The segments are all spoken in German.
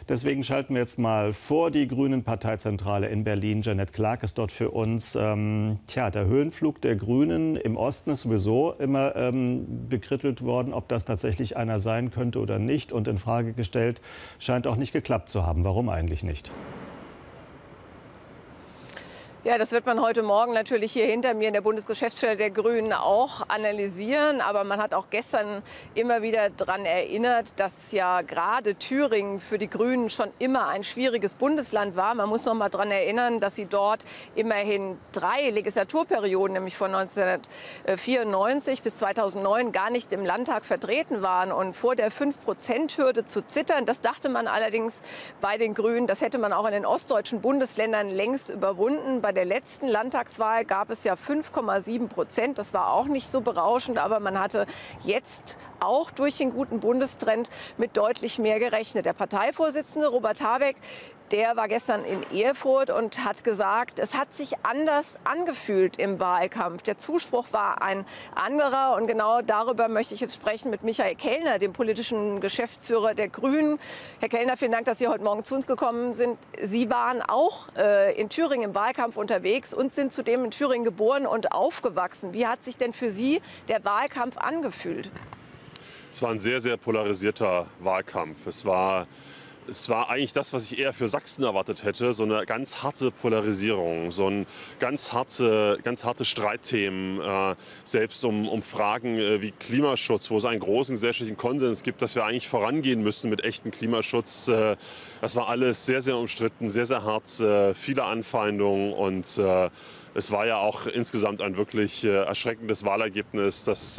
Deswegen schalten wir jetzt mal vor die Grünen-Parteizentrale in Berlin. Jeanette Clark ist dort für uns. Der Höhenflug der Grünen im Osten ist sowieso immer bekrittelt worden, ob das tatsächlich einer sein könnte oder nicht. Und in Frage gestellt, scheint auch nicht geklappt zu haben. Warum eigentlich nicht? Ja, das wird man heute Morgen natürlich hier hinter mir in der Bundesgeschäftsstelle der Grünen auch analysieren. Aber man hat auch gestern immer wieder daran erinnert, dass ja gerade Thüringen für die Grünen schon immer ein schwieriges Bundesland war. Man muss noch mal daran erinnern, dass sie dort immerhin 3 Legislaturperioden, nämlich von 1994 bis 2009, gar nicht im Landtag vertreten waren. Und vor der 5%-Hürde zu zittern, das dachte man allerdings bei den Grünen, das hätte man auch in den ostdeutschen Bundesländern längst überwunden. Bei der letzten Landtagswahl gab es ja 5,7%. Das war auch nicht so berauschend, aber man hatte jetzt auch durch den guten Bundestrend mit deutlich mehr gerechnet. Der Parteivorsitzende Robert Habeck, der war gestern in Erfurt und hat gesagt, es hat sich anders angefühlt im Wahlkampf. Der Zuspruch war ein anderer und genau darüber möchte ich jetzt sprechen mit Michael Kellner, dem politischen Geschäftsführer der Grünen. Herr Kellner, vielen Dank, dass Sie heute Morgen zu uns gekommen sind. Sie waren auch in Thüringen im Wahlkampf unterwegs und sind zudem in Thüringen geboren und aufgewachsen. Wie hat sich denn für Sie der Wahlkampf angefühlt? Es war ein sehr, sehr polarisierter Wahlkampf. Es war eigentlich das, was ich eher für Sachsen erwartet hätte, so eine ganz harte Polarisierung, so ein ganz harte Streitthemen, selbst um Fragen wie Klimaschutz, wo es einen großen gesellschaftlichen Konsens gibt, dass wir eigentlich vorangehen müssen mit echtem Klimaschutz. Das war alles sehr, sehr umstritten, sehr, sehr hart, viele Anfeindungen und es war ja auch insgesamt ein wirklich erschreckendes Wahlergebnis, dass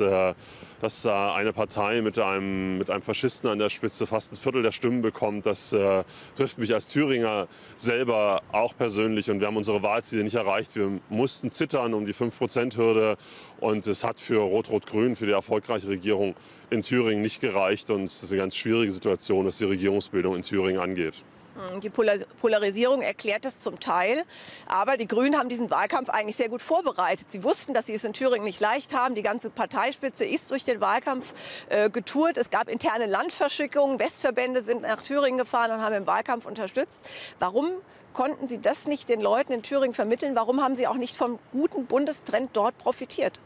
eine Partei mit einem Faschisten an der Spitze fast ein Viertel der Stimmen bekommt. Das trifft mich als Thüringer selber auch persönlich. Und wir haben unsere Wahlziele nicht erreicht. Wir mussten zittern um die 5%-Hürde. Und es hat für Rot-Rot-Grün, für die erfolgreiche Regierung in Thüringen nicht gereicht. Und es ist eine ganz schwierige Situation, was die Regierungsbildung in Thüringen angeht. Die Polarisierung erklärt das zum Teil. Aber die Grünen haben diesen Wahlkampf eigentlich sehr gut vorbereitet. Sie wussten, dass sie es in Thüringen nicht leicht haben. Die ganze Parteispitze ist durch den Wahlkampf getourt. Es gab interne Landverschickungen. Westverbände sind nach Thüringen gefahren und haben im Wahlkampf unterstützt. Warum konnten Sie das nicht den Leuten in Thüringen vermitteln? Warum haben Sie auch nicht vom guten Bundestrend dort profitiert?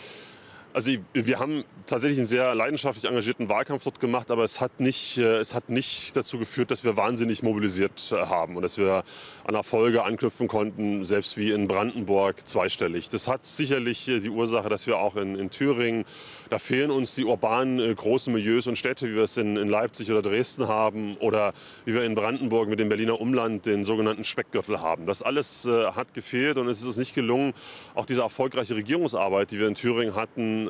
Also wir haben tatsächlich einen sehr leidenschaftlich engagierten Wahlkampf dort gemacht, aber es hat nicht dazu geführt, dass wir wahnsinnig mobilisiert haben und dass wir an Erfolge anknüpfen konnten, selbst wie in Brandenburg zweistellig. Das hat sicherlich die Ursache, dass wir auch in Thüringen, da fehlen uns die urbanen großen Milieus und Städte, wie wir es in Leipzig oder Dresden haben oder wie wir in Brandenburg mit dem Berliner Umland den sogenannten Speckgürtel haben. Das alles hat gefehlt und es ist uns nicht gelungen, auch diese erfolgreiche Regierungsarbeit, die wir in Thüringen hatten,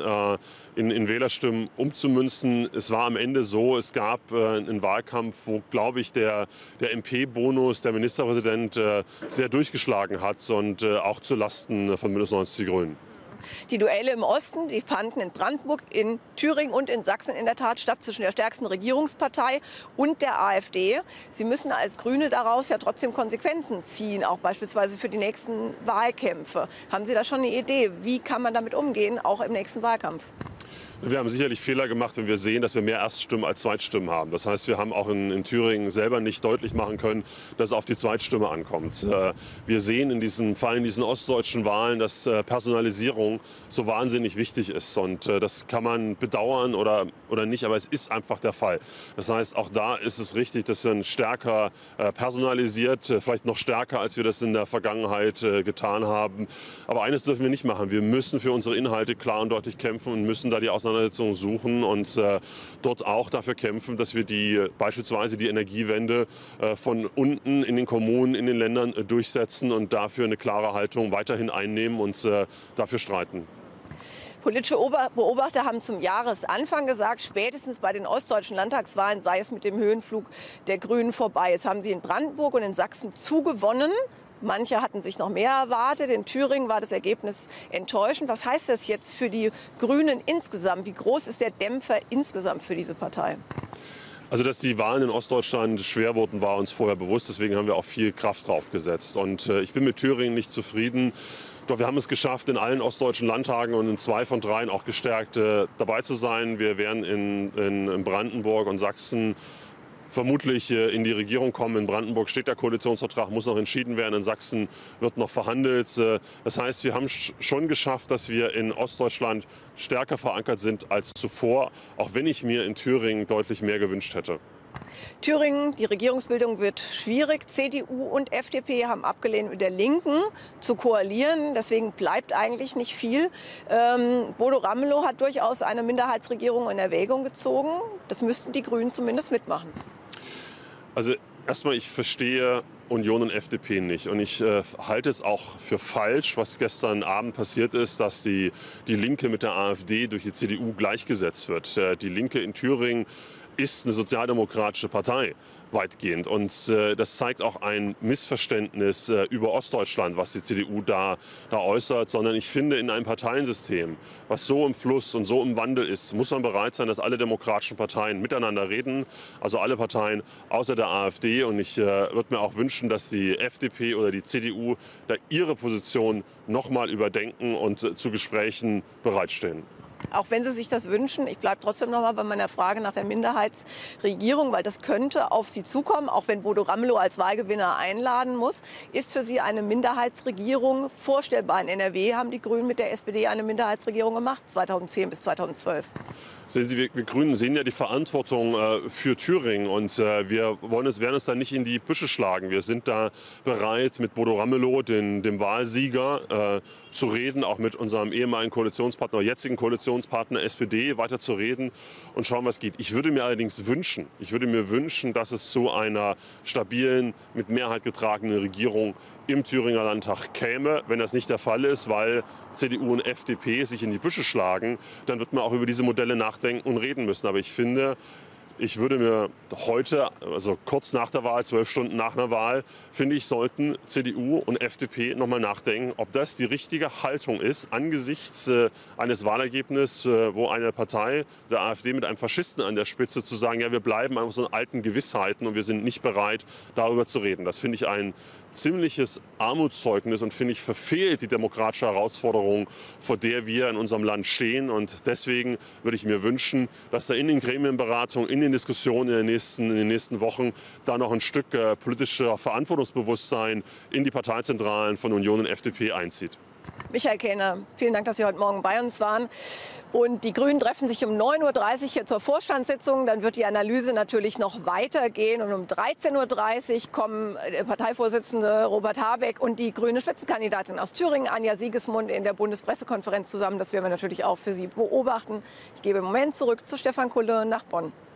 in Wählerstimmen umzumünzen. Es war am Ende so, es gab einen Wahlkampf, wo, glaube ich, der MP-Bonus, der Ministerpräsident, sehr durchgeschlagen hat und auch zu Lasten von Bündnis 90 Die Grünen. Die Duelle im Osten, die fanden in Brandenburg, in Thüringen und in Sachsen in der Tat statt zwischen der stärksten Regierungspartei und der AfD. Sie müssen als Grüne daraus ja trotzdem Konsequenzen ziehen, auch beispielsweise für die nächsten Wahlkämpfe. Haben Sie da schon eine Idee? Wie kann man damit umgehen, auch im nächsten Wahlkampf? Wir haben sicherlich Fehler gemacht, wenn wir sehen, dass wir mehr Erststimmen als Zweitstimmen haben. Das heißt, wir haben auch in Thüringen selber nicht deutlich machen können, dass es auf die Zweitstimme ankommt. Wir sehen vor allem in diesen ostdeutschen Wahlen, dass Personalisierung so wahnsinnig wichtig ist. Und das kann man bedauern oder nicht, aber es ist einfach der Fall. Das heißt, auch da ist es richtig, dass wir stärker personalisiert, vielleicht noch stärker, als wir das in der Vergangenheit getan haben. Aber eines dürfen wir nicht machen. Wir müssen für unsere Inhalte klar und deutlich kämpfen und müssen da die Auseinandersetzung suchen und dort auch dafür kämpfen, dass wir beispielsweise die Energiewende von unten in den Kommunen, in den Ländern durchsetzen und dafür eine klare Haltung weiterhin einnehmen und dafür streiten. Politische Beobachter haben zum Jahresanfang gesagt, spätestens bei den ostdeutschen Landtagswahlen sei es mit dem Höhenflug der Grünen vorbei. Jetzt haben sie in Brandenburg und in Sachsen zugewonnen. Manche hatten sich noch mehr erwartet. In Thüringen war das Ergebnis enttäuschend. Was heißt das jetzt für die Grünen insgesamt? Wie groß ist der Dämpfer insgesamt für diese Partei? Also, dass die Wahlen in Ostdeutschland schwer wurden, war uns vorher bewusst. Deswegen haben wir auch viel Kraft drauf gesetzt. Und ich bin mit Thüringen nicht zufrieden. Doch wir haben es geschafft, in allen ostdeutschen Landtagen und in 2 von 3 auch gestärkt dabei zu sein. Wir werden in Brandenburg und Sachsen vermutlich in die Regierung kommen. In Brandenburg steht der Koalitionsvertrag, muss noch entschieden werden. In Sachsen wird noch verhandelt. Das heißt, wir haben schon geschafft, dass wir in Ostdeutschland stärker verankert sind als zuvor, auch wenn ich mir in Thüringen deutlich mehr gewünscht hätte. Thüringen, die Regierungsbildung wird schwierig. CDU und FDP haben abgelehnt, mit der Linken zu koalieren. Deswegen bleibt eigentlich nicht viel. Bodo Ramelow hat durchaus eine Minderheitsregierung in Erwägung gezogen. Das müssten die Grünen zumindest mitmachen. Also erstmal, ich verstehe Union und FDP nicht. Und ich halte es auch für falsch, was gestern Abend passiert ist, dass die Linke mit der AfD durch die CDU gleichgesetzt wird. Die Linke in Thüringen ist eine sozialdemokratische Partei, weitgehend. Und das zeigt auch ein Missverständnis über Ostdeutschland, was die CDU da äußert. Sondern ich finde, in einem Parteiensystem, was so im Fluss und so im Wandel ist, muss man bereit sein, dass alle demokratischen Parteien miteinander reden. Also alle Parteien außer der AfD. Und ich würde mir auch wünschen, dass die FDP oder die CDU da ihre Position noch mal überdenken und zu Gesprächen bereitstehen. Auch wenn Sie sich das wünschen, ich bleibe trotzdem noch mal bei meiner Frage nach der Minderheitsregierung, weil das könnte auf Sie zukommen, auch wenn Bodo Ramelow als Wahlgewinner einladen muss. Ist für Sie eine Minderheitsregierung vorstellbar? In NRW haben die Grünen mit der SPD eine Minderheitsregierung gemacht, 2010 bis 2012. Sehen Sie, wir Grünen sehen ja die Verantwortung für Thüringen und wir werden uns da nicht in die Büsche schlagen. Wir sind da bereit, mit Bodo Ramelow, dem Wahlsieger, zu reden, auch mit unserem ehemaligen Koalitionspartner, jetzigen Koalitionspartner SPD weiter zu reden und schauen, was geht. Ich würde mir allerdings wünschen, dass es zu einer stabilen, mit Mehrheit getragenen Regierung im Thüringer Landtag käme. Wenn das nicht der Fall ist, weil CDU und FDP sich in die Büsche schlagen, dann wird man auch über diese Modelle nachdenken und reden müssen. Aber ich finde, ich würde mir heute, also kurz nach der Wahl, 12 Stunden nach einer Wahl, finde ich, sollten CDU und FDP noch mal nachdenken, ob das die richtige Haltung ist angesichts eines Wahlergebnisses, wo eine Partei, der AfD, mit einem Faschisten an der Spitze zu sagen, ja, wir bleiben einfach so in alten Gewissheiten und wir sind nicht bereit, darüber zu reden. Das finde ich ein ziemliches Armutszeugnis und finde ich verfehlt die demokratische Herausforderung, vor der wir in unserem Land stehen. Und deswegen würde ich mir wünschen, dass da in den Gremienberatungen, in den Diskussionen in den nächsten Wochen da noch ein Stück politischer Verantwortungsbewusstsein in die Parteizentralen von Union und FDP einzieht. Michael Kähne, vielen Dank, dass Sie heute Morgen bei uns waren. Und die Grünen treffen sich um 9:30 Uhr hier zur Vorstandssitzung. Dann wird die Analyse natürlich noch weitergehen. Und um 13:30 Uhr kommen der Parteivorsitzende Robert Habeck und die grüne Spitzenkandidatin aus Thüringen, Anja Siegesmund, in der Bundespressekonferenz zusammen. Das werden wir natürlich auch für Sie beobachten. Ich gebe im Moment zurück zu Stefan Kulle nach Bonn.